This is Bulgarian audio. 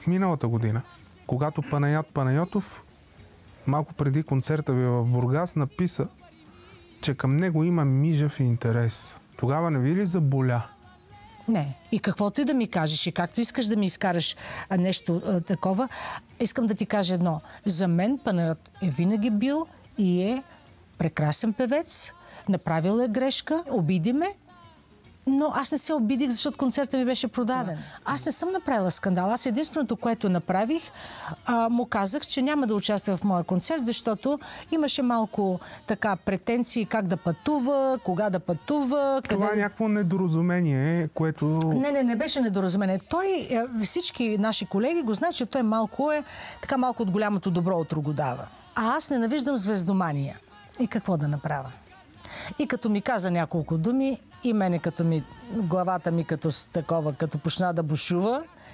миналата година, когато Панаят Панайотов малко преди концерта ви в Бургас написа, че към него има мижав интерес. Тогава не ви ли заболя? Не. И каквото и да ми кажеш, и както искаш да ми изкараш нещо такова, искам да ти кажа едно. За мен Панайот е винаги бил и е прекрасен певец, направил е грешка, обиди ме, но аз не се обидих, защото концертът ми беше продаден. Аз не съм направила скандал. Аз единственото, което направих, му казах, че няма да участва в моя концерт, защото имаше малко така претенции как да пътува, кога да пътува. Това е някакво недоразумение, което... Не беше недоразумение. Той, всички наши колеги го знаят, че той малко от голямото добро утро го дава. А аз ненавиждам звездомания. И какво да направя? И като ми каза няколко думи, и мене главата ми като почна да бушува,